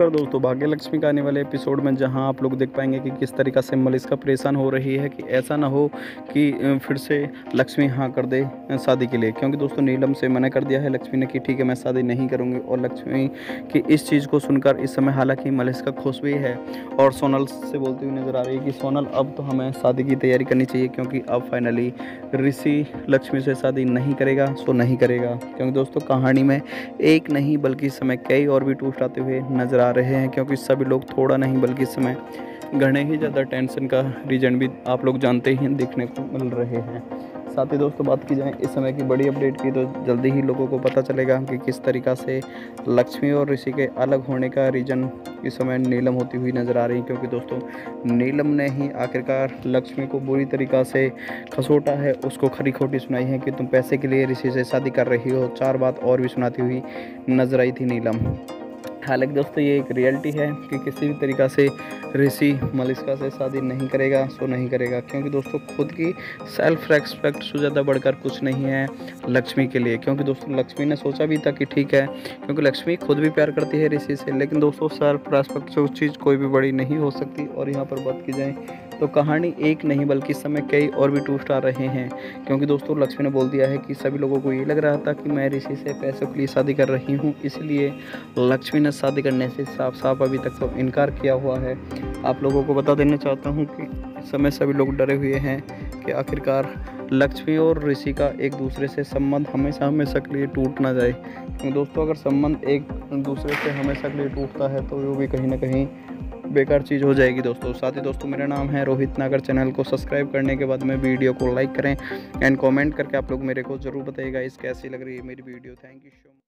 नमस्कार दोस्तों, भाग्य लक्ष्मी का आने वाले एपिसोड में जहां आप लोग देख पाएंगे कि किस तरीक़ा से मलिष्का परेशान हो रही है कि ऐसा ना हो कि फिर से लक्ष्मी हाँ कर दे शादी के लिए। क्योंकि दोस्तों नीलम से मना कर दिया है लक्ष्मी ने कि ठीक है मैं शादी नहीं करूंगी। और लक्ष्मी की इस चीज़ को सुनकर इस समय हालांकि मलिष्का खुश भी है और सोनल से बोलती हुई नज़र आ रही है कि सोनल अब तो हमें शादी की तैयारी करनी चाहिए, क्योंकि अब फाइनली ऋषि लक्ष्मी से शादी नहीं करेगा सो नहीं करेगा। क्योंकि दोस्तों कहानी में एक नहीं बल्कि इस समय कई और भी ट्विस्ट आते हुए नज़र आ रहे हैं, क्योंकि सभी लोग थोड़ा नहीं बल्कि इस समय घने ही ज़्यादा टेंशन का रीज़न भी आप लोग जानते ही देखने को मिल रहे हैं। साथ ही दोस्तों बात की जाए इस समय की बड़ी अपडेट की तो जल्दी ही लोगों को पता चलेगा कि किस तरीक़ा से लक्ष्मी और ऋषि के अलग होने का रीज़न इस समय नीलम होती हुई नज़र आ रही है। क्योंकि दोस्तों नीलम ने ही आखिरकार लक्ष्मी को बुरी तरीक़ा से खसोटा है, उसको खरी खोटी सुनाई है कि तुम पैसे के लिए ऋषि से शादी कर रही हो। 4 बात और भी सुनाती हुई नज़र आई थी नीलम। हालांकि दोस्तों ये एक रियलिटी है कि किसी भी तरीक़ा से ऋषि मलिष्का से शादी नहीं करेगा सो नहीं करेगा। क्योंकि दोस्तों खुद की सेल्फ रेस्पेक्ट से ज़्यादा बढ़कर कुछ नहीं है लक्ष्मी के लिए। क्योंकि दोस्तों लक्ष्मी ने सोचा भी था कि ठीक है, क्योंकि लक्ष्मी खुद भी प्यार करती है ऋषि से, लेकिन दोस्तों सेल्फ रेस्पेक्ट से उस चीज़ कोई भी बड़ी नहीं हो सकती। और यहाँ पर बात की जाए तो कहानी एक नहीं बल्कि इस समय कई और भी ट्विस्ट आ रहे हैं। क्योंकि दोस्तों लक्ष्मी ने बोल दिया है कि सभी लोगों को ये लग रहा था कि मैं ऋषि से पैसों के लिए शादी कर रही हूँ, इसलिए लक्ष्मी ने शादी करने से साफ साफ अभी तक तो इनकार किया हुआ है। आप लोगों को बता देना चाहता हूँ कि इस समय सभी लोग डरे हुए हैं कि आखिरकार लक्ष्मी और ऋषि का एक दूसरे से संबंध हमेशा हमेशा के लिए टूट ना जाए। क्योंकि दोस्तों अगर संबंध एक दूसरे से हमेशा के लिए टूटता है तो वो भी कहीं ना कहीं बेकार चीज़ हो जाएगी दोस्तों। साथ ही दोस्तों मेरा नाम है रोहित नागर। चैनल को सब्सक्राइब करने के बाद में वीडियो को लाइक करें एंड कमेंट करके आप लोग मेरे को ज़रूर बताइएगा इस कैसी लग रही है मेरी video. Thank you so much.